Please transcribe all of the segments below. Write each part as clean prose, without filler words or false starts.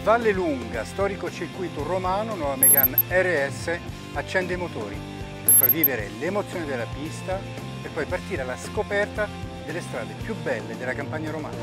Vallelunga, storico circuito romano, nuova Megane RS accende i motori per far vivere l'emozione della pista e poi partire alla scoperta delle strade più belle della campagna romana.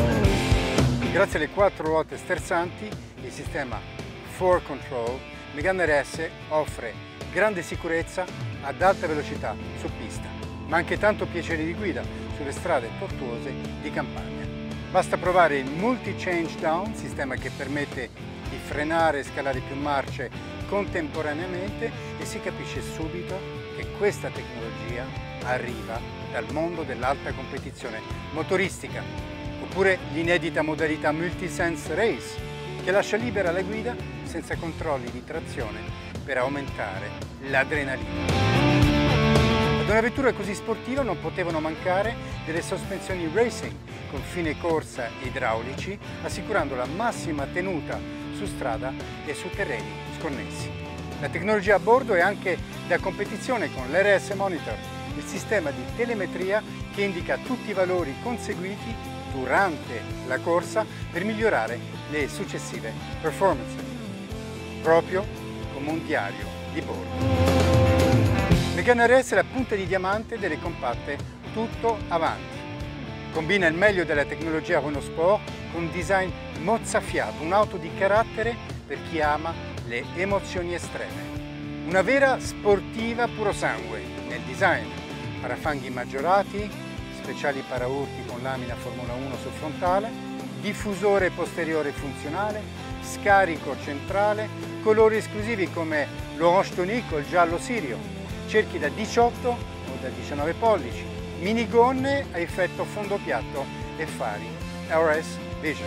Grazie alle 4 ruote sterzanti e il sistema 4Control, Megane RS offre grande sicurezza ad alta velocità su pista, ma anche tanto piacere di guida sulle strade tortuose di campagna. Basta provare il Multi-Change Down, sistema che permette di frenare e scalare più marce contemporaneamente, e si capisce subito che questa tecnologia arriva dal mondo dell'alta competizione motoristica. Oppure l'inedita modalità Multisense Race, che lascia libera la guida senza controlli di trazione per aumentare l'adrenalina. Ad una vettura così sportiva non potevano mancare delle sospensioni racing con fine corsa idraulici, assicurando la massima tenuta su strada e su terreni sconnessi. La tecnologia a bordo è anche da competizione con l'RS Monitor, il sistema di telemetria che indica tutti i valori conseguiti durante la corsa per migliorare le successive performance, proprio come un diario di bordo. Megane RS è la punta di diamante delle compatte tutto avanti. Combina il meglio della tecnologia Renault Sport con un design mozzafiato, un'auto di carattere per chi ama le emozioni estreme. Una vera sportiva puro sangue nel design, parafanghi maggiorati, speciali paraurti con lamina Formula 1 sul frontale, diffusore posteriore funzionale, scarico centrale, colori esclusivi come l'orange tonique o il giallo sirio, cerchi da 18 o da 19 pollici, minigonne a effetto fondo piatto e fari RS Vision.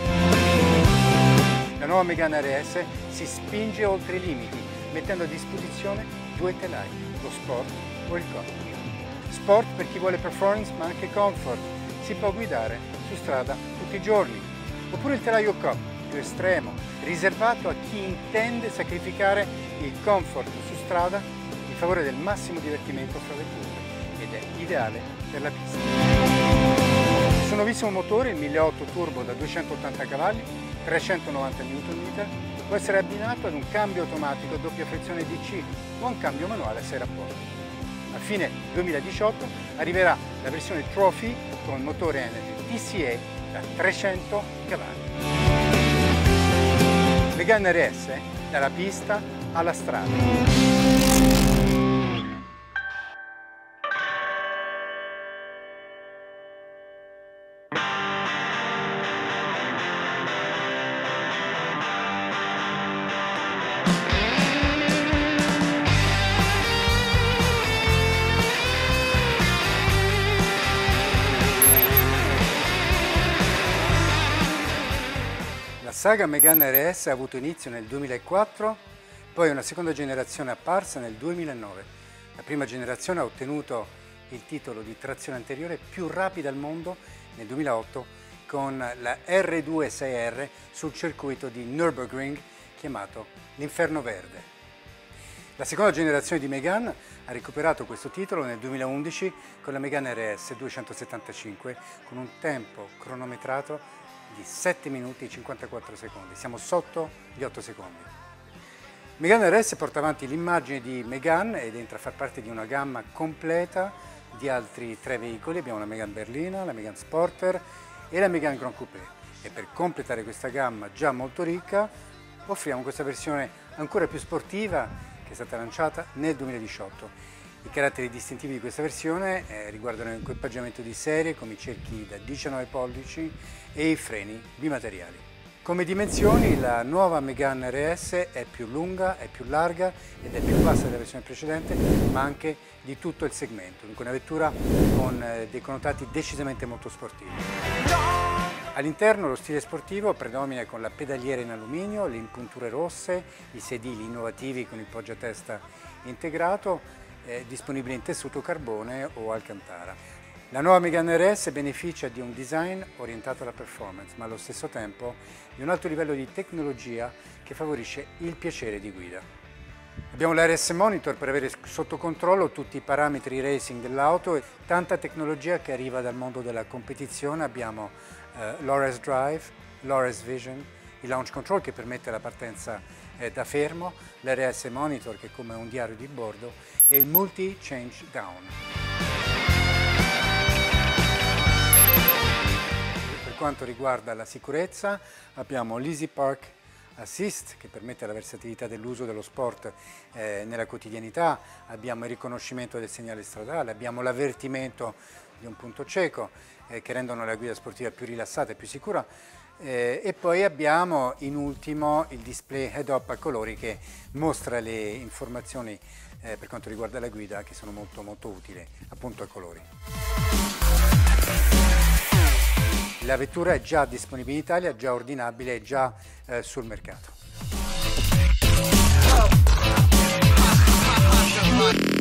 La nuova Megane RS si spinge oltre i limiti, mettendo a disposizione 2 telai, lo Sport o il Comfort. Sport per chi vuole performance ma anche comfort, si può guidare su strada tutti i giorni. Oppure il telaio Cup, più estremo, riservato a chi intende sacrificare il comfort su strada in favore del massimo divertimento fra le curve, ed è ideale per la pista. Il suo nuovissimo motore, il 1.8 turbo da 280 cavalli, 390 Nm, può essere abbinato ad un cambio automatico a doppia frizione DC o a un cambio manuale a 6 rapporti. A fine 2018 arriverà la versione Trophy con motore Energy TCA da 300 cavalli. Megane RS dalla pista alla strada. La saga Megane RS ha avuto inizio nel 2004, poi una seconda generazione apparsa nel 2009. La prima generazione ha ottenuto il titolo di trazione anteriore più rapida al mondo nel 2008 con la R2-6R sul circuito di Nürburgring chiamato l'Inferno Verde. La seconda generazione di Megane ha recuperato questo titolo nel 2011 con la Megane RS 275 con un tempo cronometrato di 7 minuti e 54 secondi, siamo sotto gli 8 secondi. Megane RS porta avanti l'immagine di Megane ed entra a far parte di una gamma completa di altri 3 veicoli. Abbiamo la Megane Berlina, la Megane Sporter e la Megane Grand Coupé, e per completare questa gamma già molto ricca offriamo questa versione ancora più sportiva che è stata lanciata nel 2018. I caratteri distintivi di questa versione riguardano l'equipaggiamento di serie come i cerchi da 19 pollici e i freni bimateriali. Come dimensioni la nuova Megane RS è più lunga, è più larga ed è più bassa della versione precedente, ma anche di tutto il segmento, dunque una vettura con dei connotati decisamente molto sportivi. All'interno lo stile sportivo predomina con la pedaliera in alluminio, le impunture rosse, i sedili innovativi con il poggiatesta integrato, disponibile in tessuto carbone o alcantara. La nuova Megane RS beneficia di un design orientato alla performance, ma allo stesso tempo di un alto livello di tecnologia che favorisce il piacere di guida. Abbiamo l'RS Monitor per avere sotto controllo tutti i parametri racing dell'auto e tanta tecnologia che arriva dal mondo della competizione. Abbiamo l'ORS Drive, l'ORS Vision, il launch control che permette la partenza da fermo, l'RS monitor che è come un diario di bordo e il multi change down. Per quanto riguarda la sicurezza abbiamo l'Easy Park Assist che permette la versatilità dell'uso dello sport nella quotidianità, abbiamo il riconoscimento del segnale stradale, abbiamo l'avvertimento di un punto cieco che rendono la guida sportiva più rilassata e più sicura e poi abbiamo in ultimo il display head-up a colori che mostra le informazioni per quanto riguarda la guida che sono molto utili appunto a colori. La vettura è già disponibile in Italia, è già ordinabile, è già sul mercato.